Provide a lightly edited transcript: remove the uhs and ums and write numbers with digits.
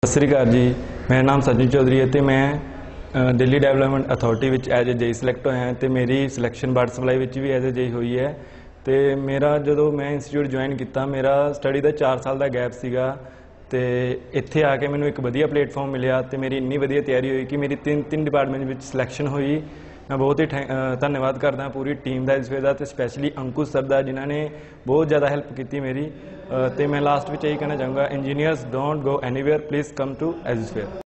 सत श्री अकाल जी। मेरा नाम सचिन चौधरी है तो मैं दिल्ली डेवलपमेंट अथॉरिटी विच एज ए जेई सिलेक्ट होया तो मेरी सिलेक्शन वाटर सप्लाई विच भी एज ए जेई हुई है। तो मेरा जो मैं इंस्टीट्यूट ज्वाइन किया मेरा स्टडी का 4 साल का गैप सीगा तो इत्थे आके मैंने एक वधिया प्लेटफॉर्म मिलया तो मेरी इन्नी वधिया तैयारी हुई कि मेरी तीन डिपार्टमेंट में सिलेक्शन हुई। मैं बहुत ही धन्यवाद करदा पूरी टीम का एजुस्फेयर का, तो स्पैशली अंकुश सर का जिन्होंने बहुत ज़्यादा हैल्प की मेरी। तो मैं लास्ट में यही कहना चाहूँगा, engineers don't go anywhere, please come to एजुस्फेयर।